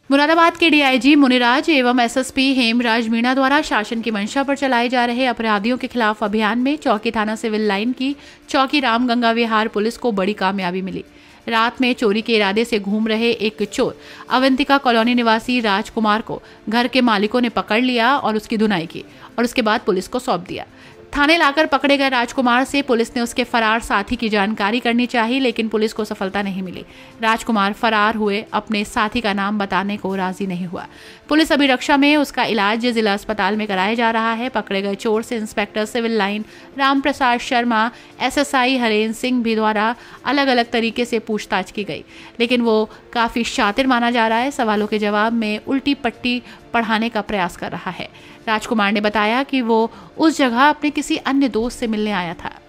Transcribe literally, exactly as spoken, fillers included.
मुरादाबाद के डीआईजी मुनिराज एवं एसएसपी हेमराज मीणा द्वारा शासन की मंशा पर चलाए जा रहे अपराधियों के खिलाफ अभियान में चौकी थाना सिविल लाइन की चौकी रामगंगा विहार पुलिस को बड़ी कामयाबी मिली। रात में चोरी के इरादे से घूम रहे एक चोर अवंतिका कॉलोनी निवासी राजकुमार को घर के मालिकों ने पकड़ लिया और उसकी धुनाई की और उसके बाद पुलिस को सौंप दिया। थाने लाकर पकड़े गए राजकुमार से पुलिस ने उसके फरार साथी की जानकारी करनी चाहिए, लेकिन पुलिस को सफलता नहीं मिली। राजकुमार फरार हुए अपने साथी का नाम बताने को राजी नहीं हुआ। पुलिस अभिरक्षा में उसका इलाज जिला अस्पताल में कराया जा रहा है। पकड़े गए चोर से inspector civil line Ram Prasad Sharma, SSI Harendra Singh भी द्वारा अलग अलग तरीके से पूछताछ की गई, लेकिन वो काफी शातिर माना जा रहा है। सवालों के जवाब में उल्टी पट्टी पढ़ाने का प्रयास कर रहा है। राजकुमार ने बताया कि वो उस जगह अपने किसी अन्य दोस्त से मिलने आया था।